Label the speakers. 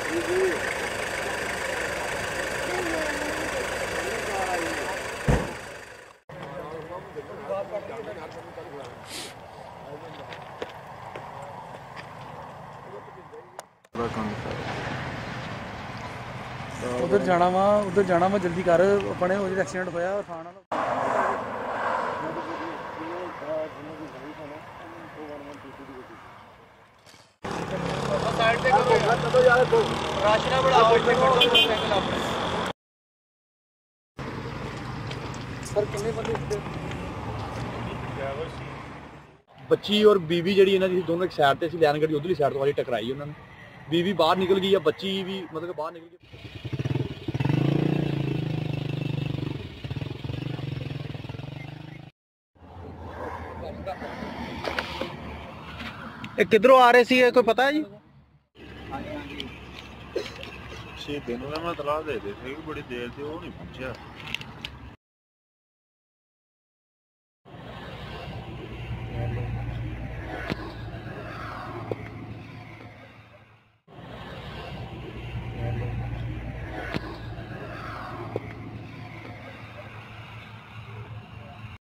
Speaker 1: उधर जाना वा जल्दी कर अपने वो एक्सीडेंट होया थान
Speaker 2: बच्ची और बीवी जी दोनों एक साइड से लैन गड्डी उधरली साइड तो वाली टकराई उन्होंने बीवी बाहर निकल गई है बच्ची भी मतलब बाहर निकल गई।
Speaker 3: किधरों आ रहे सी कोई पता है जी?
Speaker 4: दिन में मैं तलाह दे थे बड़ी देर से वो नहीं पहुंचा।